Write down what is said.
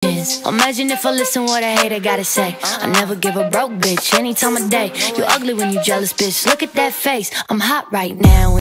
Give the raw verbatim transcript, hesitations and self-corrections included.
is. Imagine if I listen what a hater gotta say. I never give a broke bitch any time of day. You ugly when you jealous, bitch, look at that face. I'm hot right now.